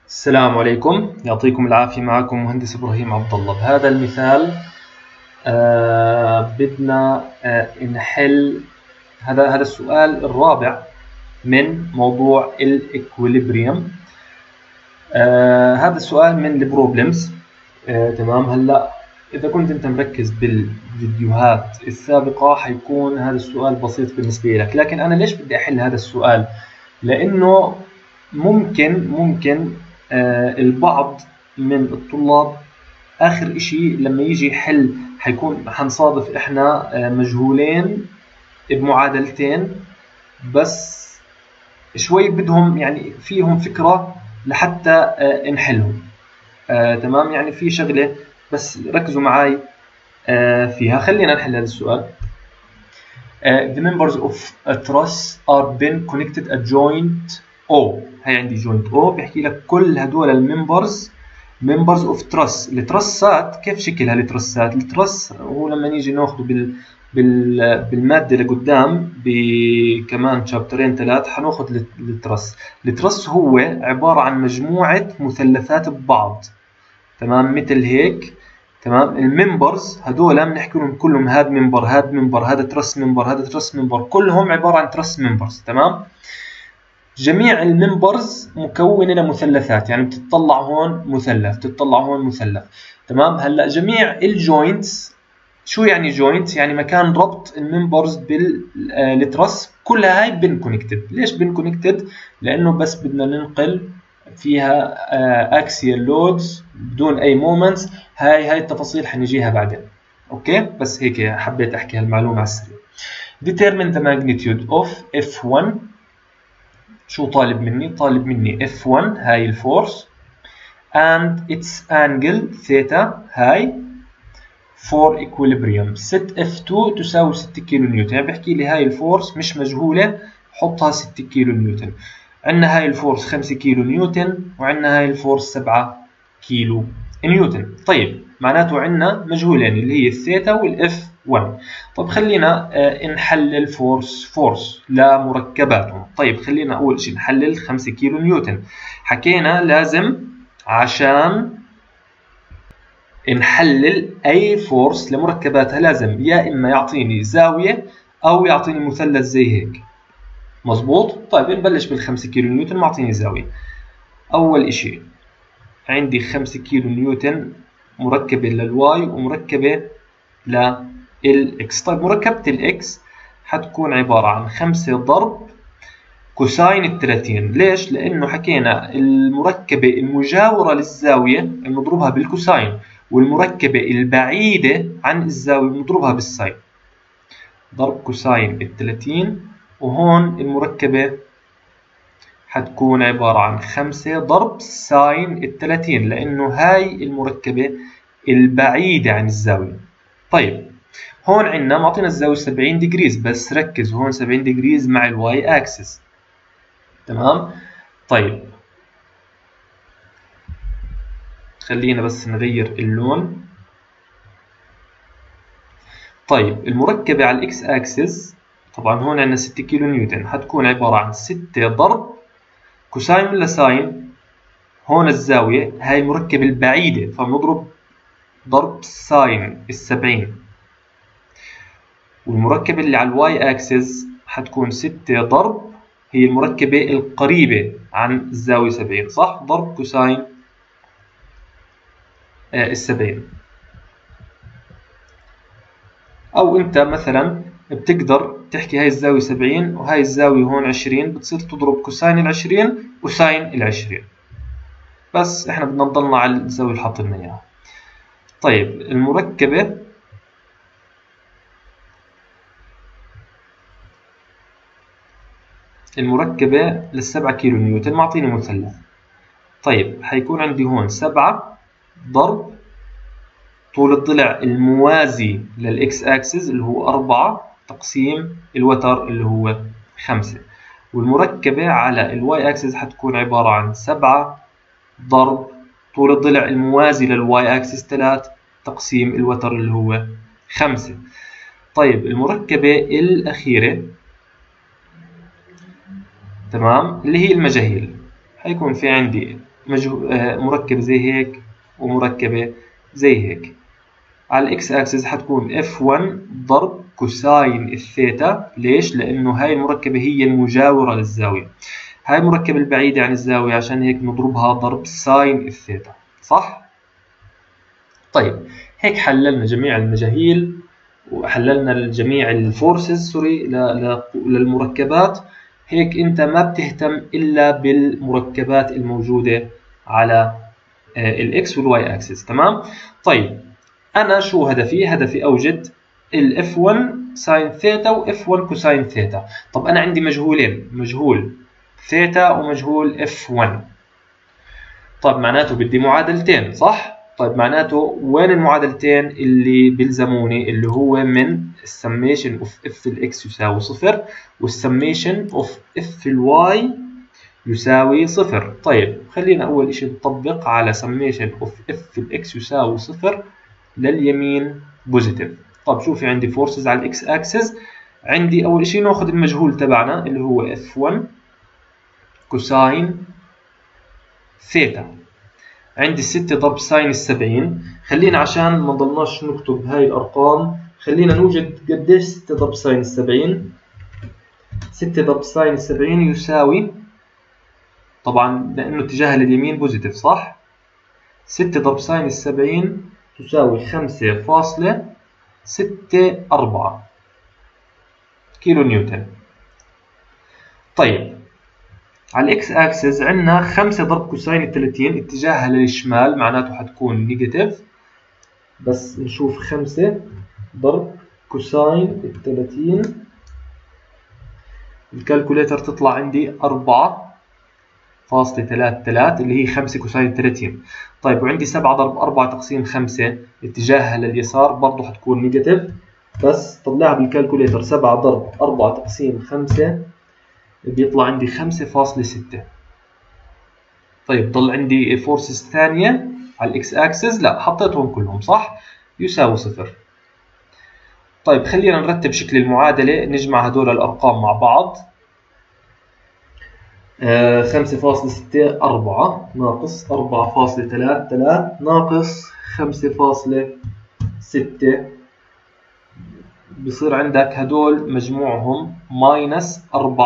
السلام عليكم، يعطيكم العافية. معكم مهندس إبراهيم عبد الله. بهذا المثال بدنا نحل هذا السؤال الرابع من موضوع الإكويليبريم. هذا السؤال من البروبلمز. تمام. هلا إذا كنت أنت مركز بالفيديوهات السابقة حيكون هذا السؤال بسيط بالنسبة لك، لكن أنا ليش بدي أحل هذا السؤال؟ لأنه ممكن البعض من الطلاب آخر إشي لما يجي يحل حنصادف إحنا مجهولين بمعادلتين بس شوي بدهم يعني فيهم فكرة لحتى نحلهم. تمام، يعني في شغلة بس ركزوا معاي فيها. خلينا نحل هذا السؤال. The members of a truss are been connected at joint O. هي عندي joint O بيحكي لك كل هدول الممبرز members of truss. الترسات كيف شكلها؟ الترس هو لما نيجي ناخذه بالمادة لقدام بكمان شابترين 3 حناخذ الترس هو عبارة عن مجموعة مثلثات ببعض. تمام، مثل هيك. تمام، الممبرز هذول بنحكي لهم كلهم هذا ممبر، هذا ممبر، هذا ترس ممبر، هذا ترس ممبر، كلهم عبارة عن ترس ممبرز. تمام، جميع الممبرز مكونة لمثلثات، يعني بتطلع هون مثلث، بتطلع هون مثلث. تمام، هلا جميع الجوينتس، شو يعني جوينت؟ يعني مكان ربط الممبرز بالترس كلها هاي بين كونكتد. ليش بين كونكتد؟ لأنه بس بدنا ننقل فيها اكسيال لودز بدون اي مومنتس. هاي التفاصيل حنجيها بعدين. اوكي، بس هيك حبيت احكي هالمعلومه على السريع. Determine the magnitude of F1. شو طالب مني؟ طالب مني F1 هاي الفورس and its angle theta هاي for equilibrium. set F2 تساوي 6 كيلو نيوتن. يعني بحكي لي هاي الفورس مش مجهوله، حطها 6 كيلو نيوتن. عندنا هاي الفورس 5 كيلو نيوتن وعندنا هاي الفورس 7 كيلو نيوتن. طيب معناته عندنا مجهولين اللي هي الثيتا والاف 1. طب خلينا نحلل فورس لمركباتهم. طيب خلينا اول شيء نحلل 5 كيلو نيوتن. حكينا لازم عشان نحلل اي فورس لمركباتها لازم يا اما يعطيني زاويه او يعطيني مثلث زي هيك. مظبوط. طيب نبلش بال5 كيلو نيوتن. معطيني زاويه. اول اشي عندي 5 كيلو نيوتن مركبه للواي ومركبه للاكس. طيب مركبه الاكس حتكون عباره عن 5 ضرب كوساين ال30. ليش؟ لانه حكينا المركبه المجاوره للزاويه بنضربها بالكوساين، والمركبه البعيده عن الزاويه بنضربها بالساين. ضرب كوساين ال30. وهون المركبة حتكون عبارة عن 5 ضرب ساين ال30 لأنه هاي المركبة البعيدة عن الزاوية. طيب هون عندنا معطينا الزاوية 70 ديجريز، بس ركز هون 70 ديجريز مع الواي اكسس. تمام. طيب خلينا بس نغير اللون. طيب المركبة على الاكس اكسس طبعا هون عندنا 6 كيلو نيوتن، حتكون عبارة عن 6 ضرب كوساين ولا ساين؟ هون الزاوية هاي المركبة البعيدة فبنضرب ضرب ساين ال70. والمركبة اللي على الواي اكسس حتكون 6 ضرب هي المركبة القريبة عن الزاوية 70، صح؟ ضرب كوساين ال70. أو أنت مثلا بتقدر تحكي هاي الزاوية 70 وهاي الزاوية هون 20، بتصير تضرب كوساين ال20 وساين ال20. بس احنا بدنا نضلنا على الزاوية اللي حاطين لنا اياها. طيب المركبة لل7 كيلو نيوتن معطيني مثلث. طيب حيكون عندي هون 7 ضرب طول الضلع الموازي للاكس اكسس اللي هو 4 تقسيم الوتر اللي هو 5. والمركبة على الواي اكسس حتكون عبارة عن 7 ضرب طول الضلع الموازي للواي اكسس 3 تقسيم الوتر اللي هو 5. طيب المركبة الأخيرة تمام اللي هي المجاهيل حيكون في عندي مركب زي هيك ومركبة زي هيك. على الاكس اكسس حتكون F1 ضرب كوساين الثيتا. ليش؟ لأنه هاي المركبة هي المجاورة للزاوية، هاي المركبة البعيدة عن الزاوية، عشان هيك نضربها ضرب ساين الثيتا. صح؟ طيب هيك حللنا جميع المجاهيل وحللنا جميع الفورسز للمركبات. هيك انت ما بتهتم الا بالمركبات الموجودة على الاكس والواي اكسس. تمام؟ طيب انا شو هدفي؟ هدفي اوجد الاف 1 ساين ثيتا واف 1 كوساين ثيتا. طب انا عندي مجهولين، مجهول ثيتا ومجهول اف 1. طيب معناته بدي معادلتين، صح؟ طيب معناته وين المعادلتين اللي بيلزموني؟ اللي هو من السميشن اوف اف الاكس يساوي صفر والسميشن اوف اف الواي يساوي صفر. طيب خلينا اول اشي نطبق على سميشن اوف اف الاكس يساوي صفر لليمين بوزيتيف. طب شوفي عندي فورسز على الاكس اكسس. عندي اول اشي ناخذ المجهول تبعنا اللي هو اف 1 كوساين ثيتا. عندي 6 ضرب ساين ال70. خلينا عشان ما نضلناش نكتب هاي الارقام، خلينا نوجد قديش 6 ضرب ساين ال70. 6 ضرب ساين ال70 يساوي، طبعا لانه اتجاهها لليمين بوزيتيف، صح؟ 6 ضرب ساين ال70 تساوي 5.64 كيلو نيوتن. طيب على الاكس اكسس عندنا 5 ضرب كوساين ال 30 اتجاهها للشمال، معناته حتكون نيجاتيف. بس نشوف 5 ضرب كوساين ال 30، الكالكوليتر تطلع عندي 4.33 اللي هي 5 كوساين 30. طيب وعندي 7 ضرب 4 تقسيم 5 اتجاهها لليسار، برضه حتكون نيجاتيف. بس طلعها بالكالكوليتر 7 ضرب 4 تقسيم 5 بيطلع عندي 5.6. طيب ضل عندي فورسز ثانية على الاكس اكسس، لا حطيتهم كلهم صح، يساوي صفر. طيب خلينا نرتب شكل المعادلة، نجمع هدول الأرقام مع بعض. 5.64 ناقص 4.33 ناقص 5.6 بصير عندك هدول مجموعهم ماينس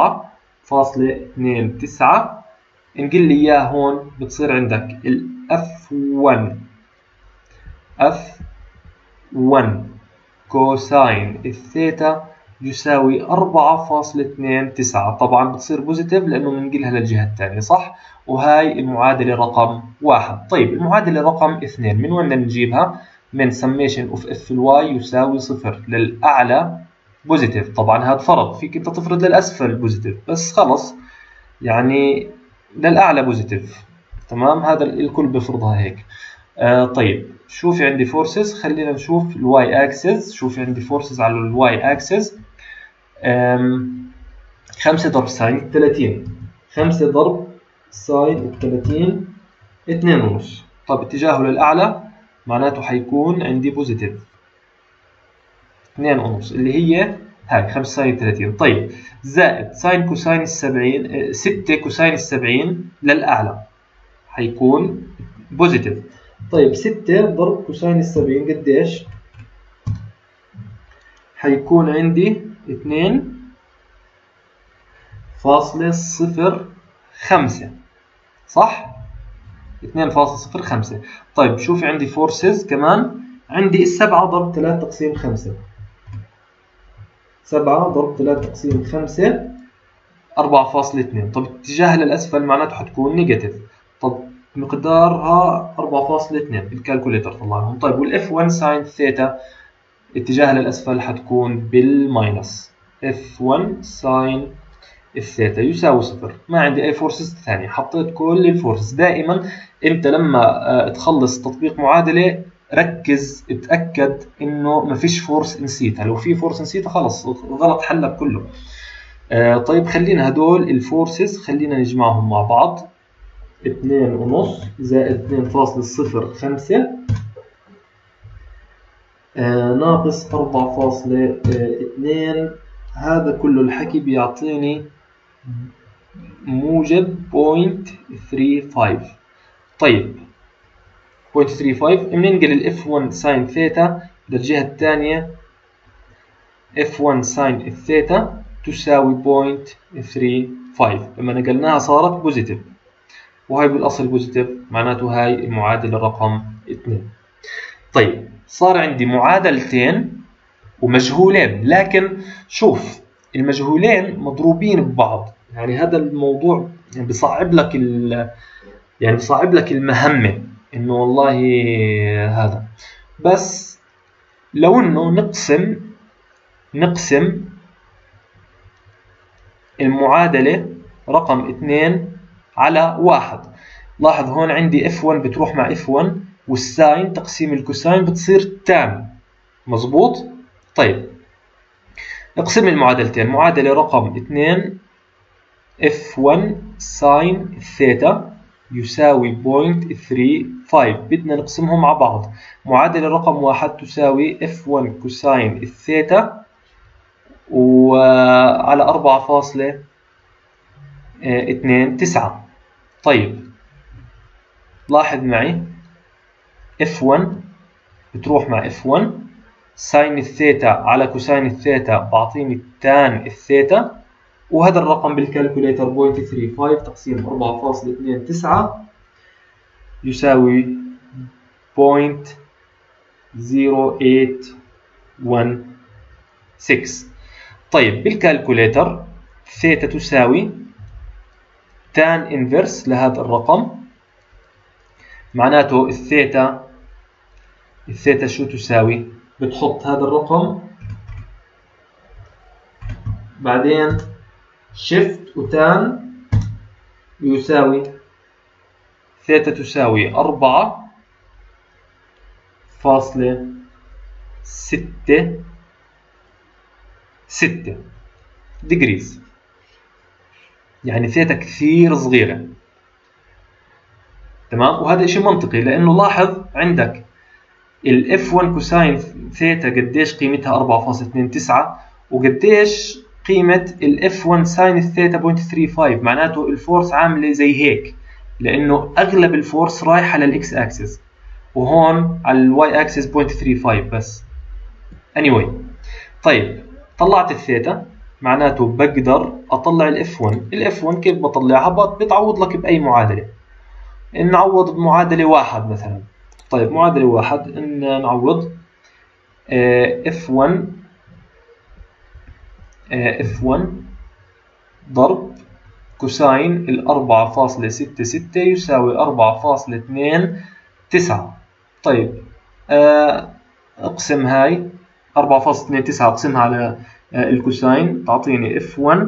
4.29. نقل لي اياه هون بتصير عندك ال F1 كوساين الثيتا يساوي 4.29. طبعا بتصير بوزيتيف لانه بننقلها للجهه الثانيه، صح؟ وهاي المعادله رقم 1. طيب المعادله رقم 2 من وين بدنا نجيبها؟ من سميشن اوف اف الواي يساوي صفر للاعلى بوزيتيف. طبعا هذا فرض، فيك انت تفرض للاسفل بوزيتيف، بس خلص يعني للاعلى بوزيتيف. تمام؟ هذا الكل بفرضها هيك. طيب شوفي عندي فورسز، خلينا نشوف الواي اكسس. شوفي عندي فورسز على الواي اكسس 5 ضرب ساين 30. 5 ضرب ساين 30 2.5. طب اتجاهه للاعلى معناته حيكون عندي بوزيتيف 2.5 اللي هي هاي 5 ساين 30. طيب زائد ساين كوساين 6 كوساين 70 للاعلى حيكون بوزيتيف. طيب 6 ضرب كوساين 70 قديش؟ حيكون عندي 2.05 صح؟ 2.05. طيب شوفي عندي فورسز كمان، عندي 7 ضرب 3 تقسيم 5. 7 ضرب 3 تقسيم 5 4.2. طب اتجاهها للأسفل معناته حتكون نيجاتيف. طب مقدارها 4.2 بالكالكوليتر طلعهم. طيب والاف 1 ساين ثيتا اتجاهها للأسفل حتكون بالماينس. F1 ساين الثيتا يساوي صفر. ما عندي أي فورسز ثانية، حطيت كل الفورسز. دائما أنت لما تخلص تطبيق معادلة ركز اتأكد إنه ما فيش فورس نسيتها، لو في فورس نسيتها خلص غلط حلك كله. طيب خلينا هدول الفورسز خلينا نجمعهم مع بعض. 2.5 زائد 2.05 ناقص 4.2. هذا كله الحكي بيعطيني موجب 0.35. طيب 0.35 بننقل ال F1 ساين ثيتا للجهة الثانية، F1 ساين الثيتا تساوي 0.35. لما نقلناها صارت بوزيتيف، وهي بالأصل بوزيتيف، معناته هاي المعادلة رقم 2. طيب صار عندي معادلتين ومجهولين، لكن شوف المجهولين مضروبين ببعض، يعني هذا الموضوع بصعب لك بصعب لك المهمة، انه والله هذا. بس لو انه نقسم المعادلة رقم 2 على 1. لاحظ هون عندي F1 بتروح مع F1، والساين تقسيم الكوساين بتصير تان، مظبوط؟ طيب نقسم المعادلتين. معادلة رقم 2 F1 ساين ثيتا يساوي 0.35، بدنا نقسمهم مع بعض. معادلة رقم 1 تساوي F1 كوساين الثيتا وعلى 4.29. طيب لاحظ معي F1 بتروح مع F1، ساين الثيتا على كوساين الثيتا بعطيني تان الثيتا، وهذا الرقم بالكالكوليتر 0.35 تقسيم 4.29 يساوي 0.0816. طيب بالكالكوليتر ثيتا تساوي تان انفرس لهذا الرقم، معناته الثيتا شو تساوي؟ بتحط هذا الرقم بعدين شيفت وتان يساوي ثيتا تساوي 4.66 ديجريز، يعني ثيتا كثير صغيرة. تمام، وهذا شيء منطقي، لأنه لاحظ عندك ال F1 كوساين ثيتا قديش قيمتها 4.29، وقديش قيمة ال F1 ساين الثيتا 0.35، معناته الفورس عاملة زي هيك، لأنه أغلب الفورس رايحة للإكس أكسس، وهون على الواي أكسس 0.35 بس. anyway طيب طلعت الثيتا، معناته بقدر أطلع ال F1. ال F1 كيف بطلعها؟ بتعوض لك بأي معادلة. نعوض بمعادلة 1 مثلا. طيب معادلة 1 إن نعوض F1 ضرب كوساين ال 4.66 يساوي 4.29. طيب اقسم هاي 4.29 اقسمها على الكوساين تعطيني F1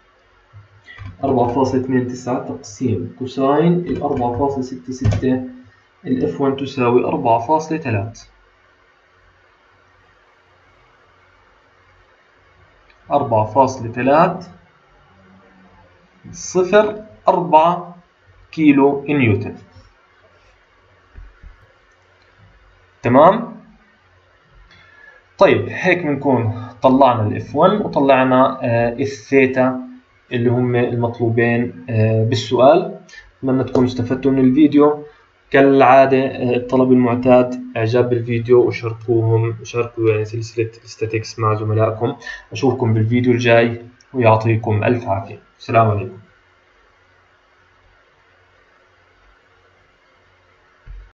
4.29 تقسيم كوساين ال 4.66، ال F1 تساوي 4.3. 4.304 كيلو نيوتن. تمام. طيب هيك بنكون طلعنا ال F1 وطلعنا الثيتا اللي هم المطلوبين بالسؤال. أتمنى تكونوا استفدتوا من الفيديو. كالعادة الطلب المعتاد إعجاب بالفيديو وشاركوا يعني سلسلة statistics مع زملائكم. أشوفكم بالفيديو الجاي ويعطيكم ألف عافية. السلام عليكم.